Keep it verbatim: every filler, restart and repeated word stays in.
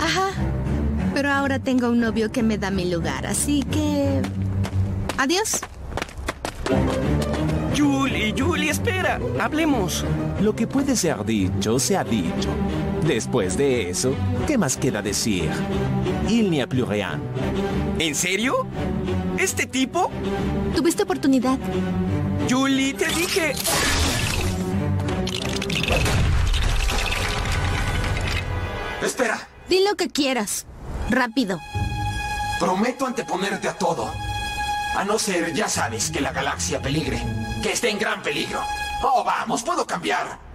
Ajá. Pero ahora tengo un novio que me da mi lugar, así que... Adiós. Julie, Julie, espera. Hablemos. Lo que puede ser dicho, se ha dicho. Después de eso, ¿qué más queda decir? Il n'y a plus rien. ¿En serio? ¿Este tipo? Tuviste oportunidad. Julie, te dije... Espera. Di lo que quieras. Rápido. Prometo anteponerte a todo. A no ser, ya sabes, que la galaxia peligre. Que esté en gran peligro. Oh, vamos, puedo cambiar.